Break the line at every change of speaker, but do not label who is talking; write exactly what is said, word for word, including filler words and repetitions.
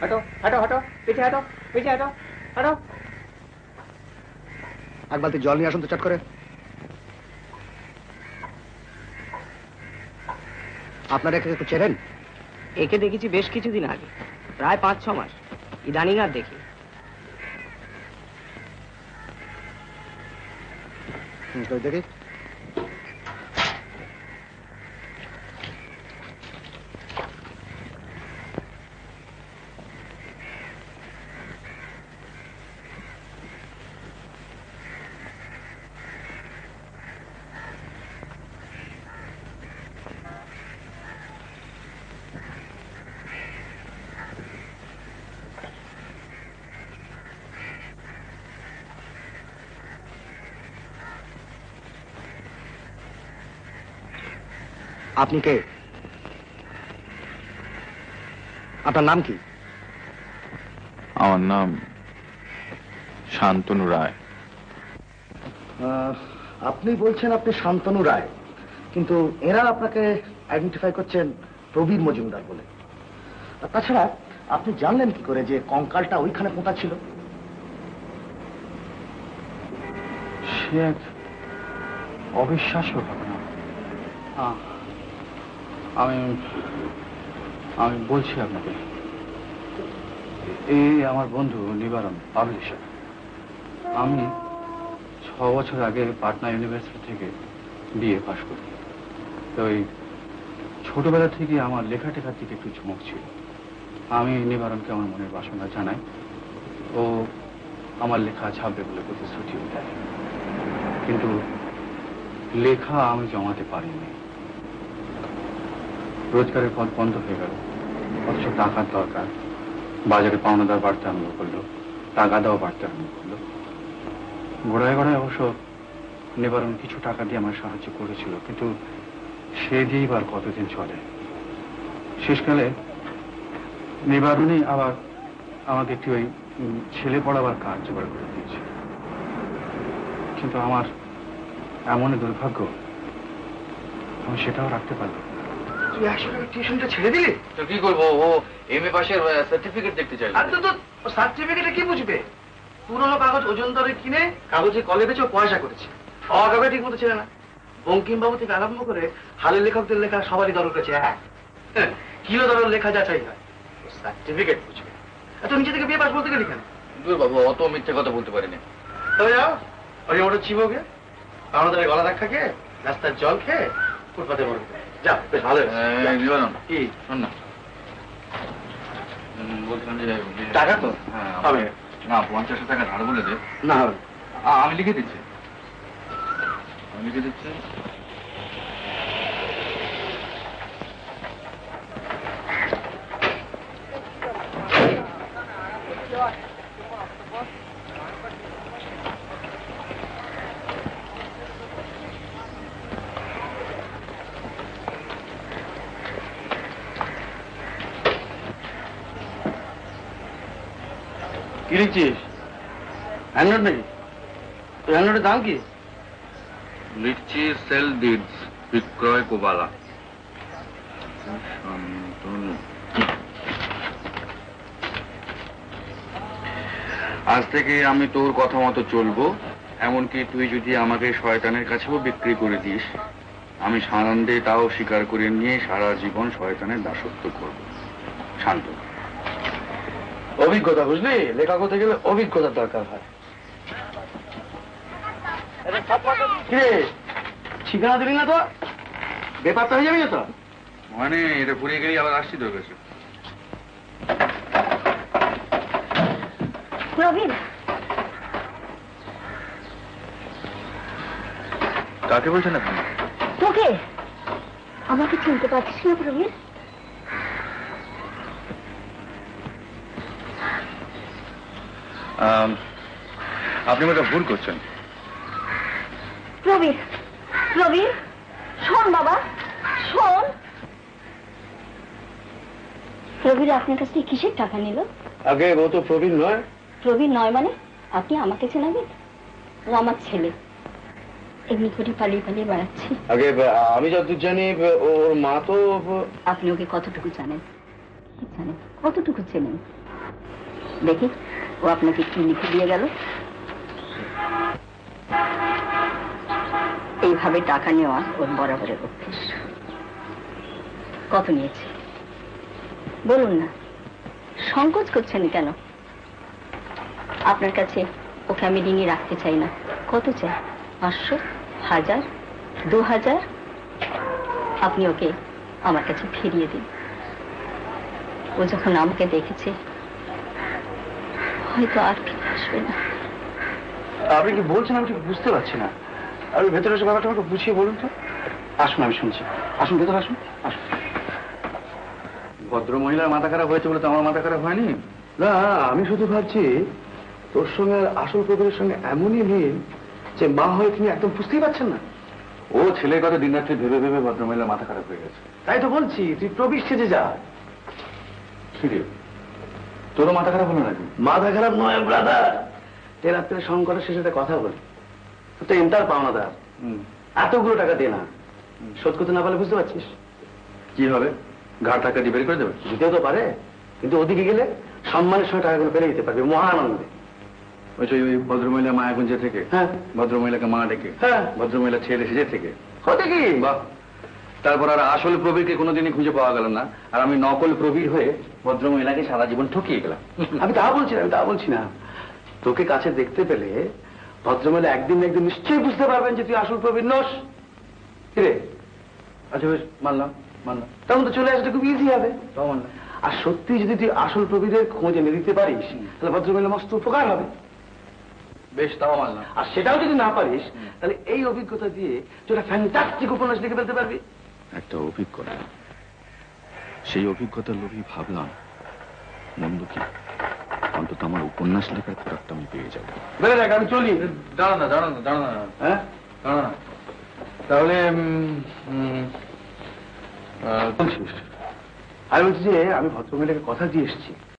हटो हटो हटो पीछे हटो पीछे हटो हटो
एक बाल्टी जल নিয়ে আসুন তো চট করে আপনারা একে একটু চেনেন
একে দেখেছি বেশ কিছুদিন আগে প্রায় পাঁচ ছ মাস ইদানিং আর দেখি
হুম কই দেখি আপনি কে আপনার নাম কি
আমার নাম শান্তনু রায়
আপনি বলছেন আপনি শান্তনু রায় কিন্তু এরা আপনাকে আইডেন্টিফাই করছেন প্রবীর মজুমদার বলে আর তাছাড়া আপনি জানলেন কি করে যে কঙ্কালটা ওইখানে পোঁতা ছিল
সে এক অবিশ্বাস্য ঘটনা আমি আমি বলছি আপনাকে এই আমার বন্ধু নিবারণ পাবলিশার আমি ছ বছর আগে পাটনা ইউনিভার্সিটি থেকে বিএ পাশ করি তো ওই ছোটবেলা থেকে আমার লেখা টেখার দিকে একটু ঝুঁক ছিল আমি নিবারণকে আমার মনের বাসনা জানাই ও আমার লেখা ছাপবে বলে প্রতিশ্রুতিও দেয় কিন্তু লেখা আমি জমাতে পারিনি রোজগারের পথ বন্ধ হয়ে গেল অথচ টাকার দরকার বাজারে পাওনাদার বাড়তে আরম্ভ করলো টাকা দেওয়া বাড়তে আরম্ভ করলো গোড়ায় গোড়ায় অবশ্য নিবারণ কিছু টাকা দিয়ে আমার সাহায্য করেছিল কিন্তু সে দিয়েই বার কতদিন চলে শেষকালে নিবারণই আবার আমাকে একটি ওই ছেলে পড়াবার কাজ জোগাড় করে দিয়েছে কিন্তু আমার এমনই দুর্ভাগ্য আমি সেটাও রাখতে পারলাম
তুই আসলে টিউশনটা ছেড়ে দিলি
তো কি করবো ও এম এ পাশের সার্টিফিকেট দেখতে চাই
আর তো তো সার্টিফিকেটে কি বুঝবে পুরোনো কাগজ ওজন দরে কিনে কাগজে কলে বেচে পয়সা করেছে অকাগজ ঠিক মতো ছিল না বঙ্কিমবাবু থেকে আরম্ভ করে হালের লেখকদের লেখা সবারই দর উঠেছে হ্যাঁ কিলো দরের লেখা যাচাই হয় সার্টিফিকেট বুঝবে এত নিচে থেকে বিয়ে পাস বলতে গেলি কেন
দূর বাবু অত মিথ্যে কথা বলতে পারিনি
তবে যাও ওই ওটা চিবোকে আমাদের গলা রাখা খেয়ে রাস্তার জল খেয়ে ফুটপাতে মরবে যা বেশ ভালো
কি শোন না বলছিলাম যে
টাকা তো
হ্যাঁ হবে না পঞ্চাশ টাকা ধার বলে দে
না হবে
আমি লিখে দিচ্ছি আমি লিখে দিচ্ছি
কি লিখছিস হ্যান্ডনোট নাকি তোর হ্যান্ডনোটের দাম কি
লিখছি সেল ডিডস বিক্রয় কোবালা আজ থেকে আমি তোর কথা মতো চলবো এমনকি তুই যদি আমাকে শয়তানের কাছেও বিক্রি করে দিস আমি সানন্দে তাও স্বীকার করে নিয়ে সারা জীবন শয়তানের দাসত্ব করব শান্ত
অভিজ্ঞতা বুঝলি লেখা করতে গেলে অভিজ্ঞতার দরকার হয় কিরে ঠিকানা দিলি না তো ব্যাপারটা হয়ে যাবে তো
মানে এটা পুড়িয়ে গেলেই আবার আসছি তোর কাছে
প্রবীর
কাকে বলছেন আপনি
তোকে আমাকে চিনতে পারছিস না প্রবীর
আপনি একটা ভুল করছেন
প্রবীর প্রবীর শোন বাবা শোন প্রবীর আপনার কাছ থেকে কিসের টাকা নিল
আগে ও তো প্রবীণ নয়
প্রবীর নয় মানে আপনি আমাকে চেনাবেন ও আমার ছেলে এমনি করে পালিয়ে পালিয়ে বেড়াচ্ছি
আগে আমি যতদূর জানি ওর মা তো
আপনি ওকে কতটুকু জানেন কি জানেন কতটুকু চেনেন দেখি ও আপনাকে কি লিখে দিয়ে গেল। এইভাবে টাকা নেওয়া ওর বরাবরের অভ্যেস। কত নিয়েছে বলুন না, সংকোচ করছেন কেন? আপনার কাছে ওকে আমি ঋণী রাখতে চাই না। কত চাই? পাঁচশো, হাজার, দু হাজার? আপনি ওকে আমার কাছে ফিরিয়ে দিন। ও যখন আমাকে দেখেছে হয়তো আর ফিরে আসবে না।
আপনি কি বলছেন আমি ঠিক বুঝতে পারছি না। আপনি ভেতরে এসে ব্যাপারটা আমাকে বুঝিয়ে বলুন তো। আসুন, আমি শুনছি। আসুন, ভেতরে আসুন, আসুন।
ভদ্র মহিলার মাথা খারাপ হয়েছে বলে তো আমার মাথা খারাপ হয়নি।
না, আমি শুধু ভাবছি তোর সঙ্গে আর আসল প্রবীরের সঙ্গে এমনই মিল যে মা হয়ে তিনি একদম বুঝতেই পারছেন না।
ও ছেলের কথা দিন রাত্রি ভেবে ভেবে ভদ্র মহিলার মাথা খারাপ হয়ে গেছে।
তাই তো বলছি, তুই প্রবীর সেজে যা।
ফিরে তোরও মাথা খারাপ হলো নাকি?
মাথা খারাপ নয় ব্রাদার, এ রাত্রে সংকটের শেষে একটা কথা বলি। তুই তো এন্টার পাওনাদার, এতগুলো টাকা দে না, শোধ করতে না পারলে বুঝতে পারছিস
কি হবে? ঘাট টাকা দিয়ে বের করে দেবে?
দিতেও তো পারে, কিন্তু ওদিকে গেলে সম্মানের সঙ্গে টাকাগুলো পেরে দিতে পারবে মহা আনন্দে।
ওই যে ওই ভদ্রমহিলা মায়াগঞ্জে থেকে,
হ্যাঁ,
ভদ্রমহিলাকে মা ডেকে,
হ্যাঁ,
ভদ্রমহিলা ছেলে সেজে থেকে।
হতে কি
বাহ! তারপর আর আসল প্রবীরকে কোনোদিনই খুঁজে পাওয়া গেল না, আর আমি নকল প্রবীর হয়ে ভদ্রমহিলাকে সারা জীবন ঠকিয়ে গেলাম।
আমি তা বলছি না, আমি তা বলছি না। তোকে কাছে দেখতে পেলে ভদ্রমহিলা একদিন না একদিন নিশ্চয়ই বুঝতে পারবেন যে তুই আসল প্রবীর নস। কিরে?
আচ্ছা বেশ, মানলাম মানলাম
তখন তো চলে আসতে খুব ইজি হবে।
তাও মানলাম।
আর সত্যি যদি তুই আসল প্রবীরের খোঁজ এনে দিতে পারিস তাহলে ভদ্রমহিলা মস্ত উপকার হবে।
বেশ, তাও মানলাম।
আর সেটাও যদি না পারিস তাহলে এই অভিজ্ঞতা দিয়ে তুই একটা ফ্যান্টাস্টিক উপন্যাস লিখে ফেলতে পারবি।
একটা অভিজ্ঞতা, সেই অভিজ্ঞতার লোভী ভাবলাম মন্দ কি, অন্তত আমার উপন্যাস লেখার খোরাকটা আমি পেয়ে যাবো।
বেড়ে দেখ, আমি চলি।
দাঁড়া না দাঁড়া না দাঁড়া না
হ্যাঁ,
দাঁড়া না। তাহলে উম, উম, আহ,
বলছিস? আমি বলছি যে আমি ভদ্রমহিলাকে কথা দিয়ে এসেছি